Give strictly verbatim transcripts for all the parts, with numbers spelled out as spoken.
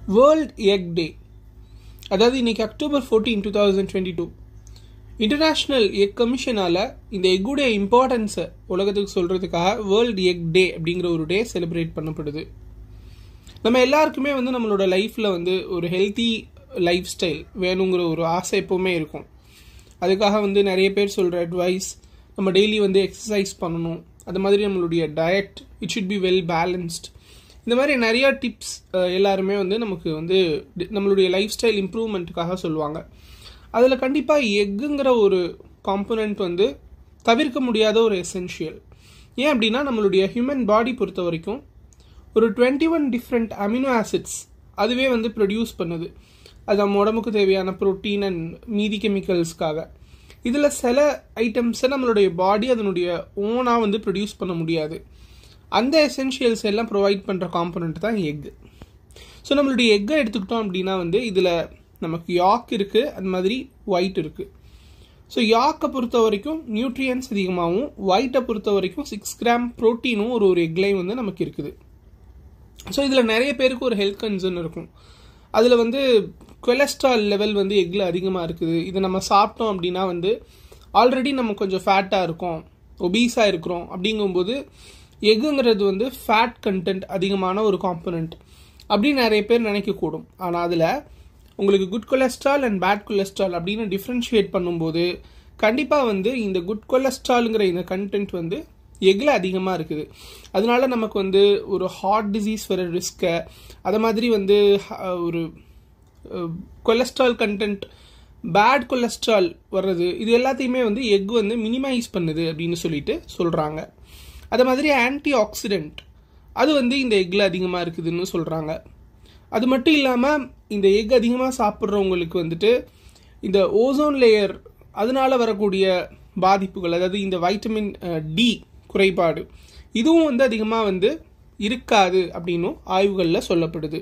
World egg day. அதாவது இன்னைக்கு October fourteen two thousand twenty two international egg கமிஷனால் இந்த எக்குடைய இம்பார்ட்டன்ஸை உலகத்துக்கு சொல்கிறதுக்காக வேர்ல்டு எக் டே அப்படிங்கிற ஒரு டே செலிப்ரேட் பண்ணப்படுது. நம்ம எல்லாருக்குமே வந்து நம்மளோட லைஃப்பில் வந்து ஒரு ஹெல்த்தி லைஃப் ஸ்டைல் வேணுங்கிற ஒரு ஆசை எப்போவுமே இருக்கும். அதுக்காக வந்து நிறைய பேர் சொல்கிற அட்வைஸ், நம்ம டெய்லி வந்து எக்ஸசைஸ் பண்ணணும், அது மாதிரி நம்மளுடைய diet it should be well balanced, இந்த மாதிரி நிறையா டிப்ஸ் எல்லாருமே வந்து நமக்கு வந்து நம்மளுடைய லைஃப் ஸ்டைல் இம்ப்ரூவ்மெண்ட்டுக்காக சொல்லுவாங்க. அதில் கண்டிப்பாக எக்குங்கிற ஒரு காம்போனன்ட் வந்து தவிர்க்க முடியாத ஒரு எசென்ஷியல். ஏன் அப்படின்னா நம்மளுடைய ஹியூமன் பாடி பொறுத்த வரைக்கும் ஒரு twenty one different amino acids அதுவே வந்து ப்ரொடியூஸ் பண்ணுது. அது நம்ம உடம்புக்கு தேவையான ப்ரோட்டீன் அண்ட் மீதி கெமிக்கல்ஸ்க்காக. இதில் சில ஐட்டம்ஸை நம்மளுடைய பாடி அதனுடைய ஓனாக வந்து ப்ரொடியூஸ் பண்ண முடியாது. அந்த எசென்ஷியல்ஸ் எல்லாம் ப்ரொவைட் பண்ணுற காம்போனன்ட் தான் எக்கு. ஸோ நம்மளுடைய எக்கை எடுத்துக்கிட்டோம் அப்படின்னா வந்து இதில் நமக்கு யாக் இருக்குது, அது மாதிரி ஒயிட் இருக்குது. ஸோ யாக்கை பொறுத்த வரைக்கும் நியூட்ரியன்ஸ் அதிகமாகவும், ஒயிட்டை பொறுத்த வரைக்கும் சிக்ஸ் கிராம் ப்ரோட்டீனும் ஒரு ஒரு எக்லையும் வந்து நமக்கு இருக்குது. ஸோ இதில் நிறைய பேருக்கு ஒரு ஹெல்த் கன்சர்ன் இருக்கும். அதில் வந்து கொலஸ்ட்ரால் லெவல் வந்து எக்கில் அதிகமாக இருக்குது. இதை நம்ம சாப்பிட்டோம் அப்படின்னா வந்து ஆல்ரெடி நம்ம கொஞ்சம் ஃபேட்டாக இருக்கோம், ஒபீஸாக இருக்கிறோம். அப்படிங்கும்போது எக்குங்கிறது வந்து ஃபேட் கண்டென்ட் அதிகமான ஒரு காம்போனன்ட் அப்படின்னு நிறைய பேர் நினைக்கக்கூடும். ஆனால் அதில் உங்களுக்கு good cholesterol and bad cholesterol அப்படின்னு டிஃப்ரென்ஷியேட் பண்ணும்போது கண்டிப்பாக வந்து இந்த குட் கொலஸ்ட்ராலுங்கிற இந்த கண்டென்ட் வந்து எக்கில் அதிகமாக இருக்குது. அதனால நமக்கு வந்து ஒரு ஹார்ட் டிசீஸ் வர ரிஸ்க்கை, அதை மாதிரி வந்து ஒரு கொலஸ்ட்ரால் கண்டென்ட் பேட் கொலஸ்ட்ரால் வர்றது, இது எல்லாத்தையுமே வந்து எக் வந்து மினிமைஸ் பண்ணுது அப்படின்னு சொல்லிட்டு சொல்கிறாங்க. அதே மாதிரி ஆன்டி ஆக்சிடென்ட் அது வந்து இந்த எக்கில் அதிகமாக இருக்குதுன்னு சொல்கிறாங்க. அது மட்டும் இல்லாமல் இந்த எக் அதிகமாக சாப்பிட்றவங்களுக்கு வந்துட்டு இந்த ஓசோன் லேயர் அதனால வரக்கூடிய பாதிப்புகள், அதாவது இந்த வைட்டமின் டி குறைபாடு, இதுவும் வந்து அதிகமாக வந்து இருக்காது அப்படின்னும் ஆய்வுகளில் சொல்லப்படுது.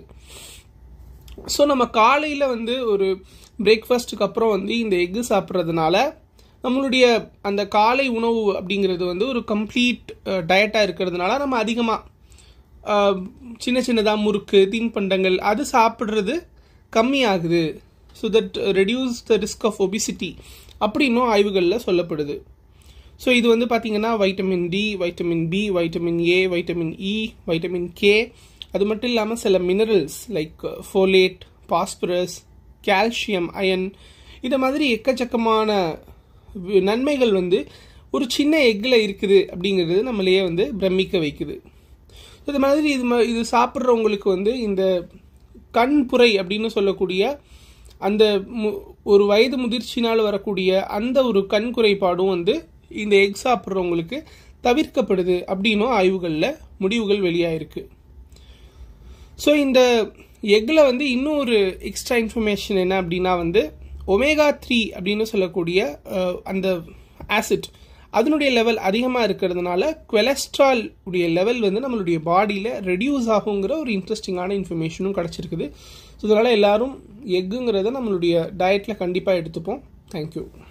ஸோ நம்ம காலையில் வந்து ஒரு பிரேக்ஃபாஸ்ட்டுக்கு அப்புறம் வந்து இந்த எக்கு சாப்பிட்றதுனால நம்மளுடைய அந்த காலை உணவு அப்படிங்கிறது வந்து ஒரு கம்ப்ளீட் டயட்டாக இருக்கிறதுனால நம்ம அதிகமாக சின்ன சின்னதாக முறுக்கு, தின்பண்டங்கள் அது சாப்பிட்றது கம்மியாகுது. So that reduce the risk of obesity அப்படின்னும் ஆய்வுகளில் சொல்லப்படுது. ஸோ இது வந்து பார்த்திங்கன்னா vitamin D, vitamin B, vitamin A, vitamin E, vitamin K, அது மட்டும் இல்லாமல் சில minerals like folate, phosphorus, calcium, iron, இந்த மாதிரி எக்கச்சக்கமான நன்மைகள் வந்து ஒரு சின்ன எக்கில் இருக்குது அப்படிங்கிறது நம்மளையே வந்து பிரமிக்க வைக்குது. இது மாதிரி இது இது சாப்பிட்றவங்களுக்கு வந்து இந்த கண்புரை அப்படின்னு சொல்லக்கூடிய அந்த ஒரு வயது முதிர்ச்சினால் வரக்கூடிய அந்த ஒரு கண் குறைபாடும் வந்து இந்த எக் சாப்பிட்றவங்களுக்கு தவிர்க்கப்படுது அப்படின்னும் ஆய்வுகளில் முடிவுகள் வெளியாயிருக்கு. ஸோ இந்த எக்கில் வந்து இன்னும் ஒரு எக்ஸ்ட்ரா இன்ஃபர்மேஷன் என்ன அப்படின்னா வந்து ஒமேகா த்ரீ அப்படின்னு சொல்லக்கூடிய அந்த ஆசிட் அதனுடைய லெவல் அதிகமாக இருக்கிறதுனால கொலஸ்ட்ரால் உடைய லெவல் வந்து நம்மளுடைய பாடியில் ரெடியூஸ் ஆகுங்கிற ஒரு இன்ட்ரெஸ்டிங்கான இன்ஃபர்மேஷனும் கிடச்சிருக்குது. ஸோ இதனால் எல்லாரும் எக்குங்கிறத நம்மளுடைய டயட்டில் கண்டிப்பாக எடுத்துப்போம். தேங்க்யூ.